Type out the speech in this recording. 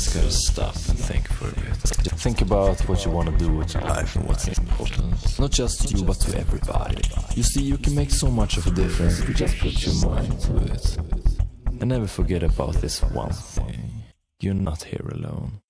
just gotta stop and think for a bit. Think about what you wanna do with your life and what's important. Not just you, but to everybody. You see, you can make so much of a difference if you just put your mind to it. And never forget about this one thing. You're not here alone.